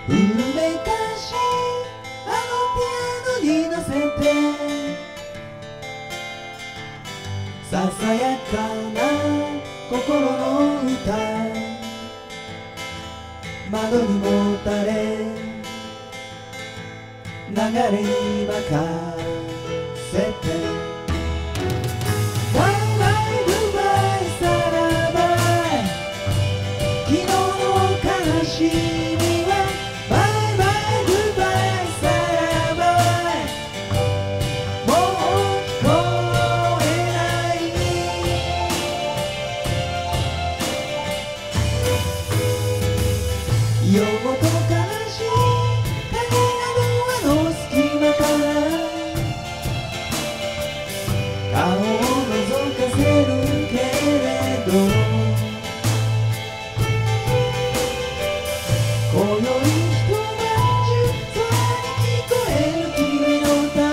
古めかしあのピアノに乗せてささやかな心の歌窓にもたれ流れに任せてバイバイグッバイさらば昨日の悲しみはバイバイグッバイさらばもう聞こえない夜ごと悲しい影などの隙間から顔を覗かせるけれど今宵一晩中空に聞こえる君の歌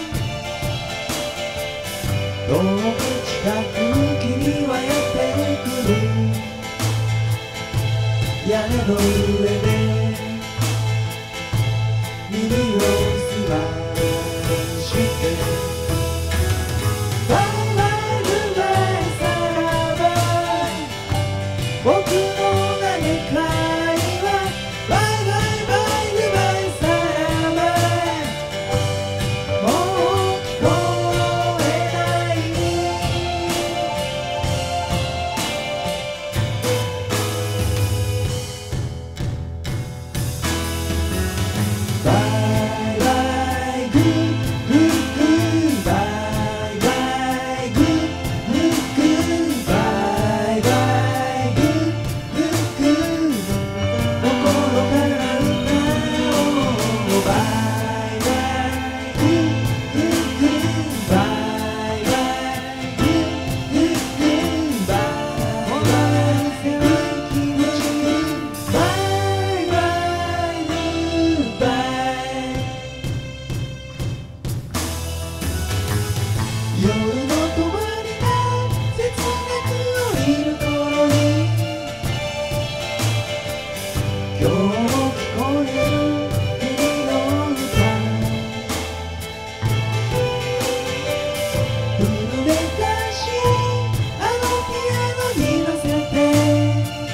遠く近く君はやってくる屋根の上で耳をすましてバイバイグッバイさらば僕の嘆きはバイバイバイグッバイさらばもう聞こえないバイバイグッグッグッバイバイグッグッグッバイバイグッグッグッ心から歌おうバイバイグッグッグッバイバイグッグッグッバイバイグッ気持ちいいバイバイグッバイ夜の帳が切なく降りる頃に今日も聞こえる君の歌古めかしあのピアノに乗せて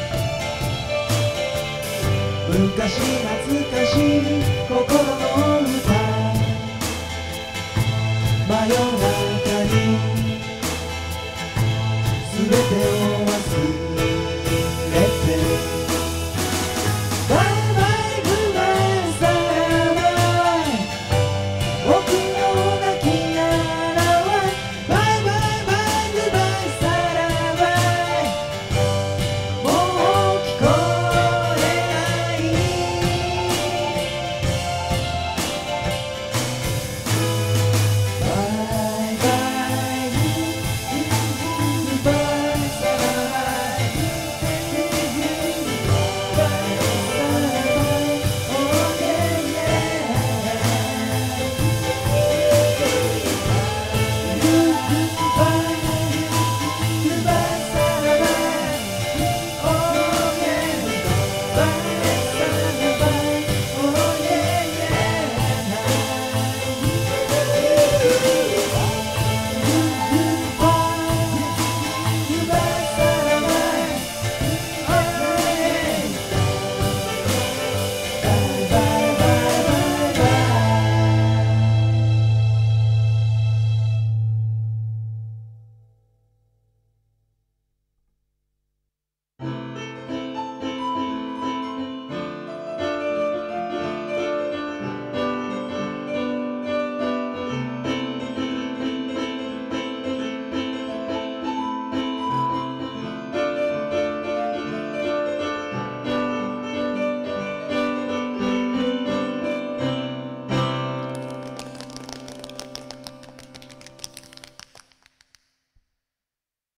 昔懐かしい心の歌真夜中に全てを忘れ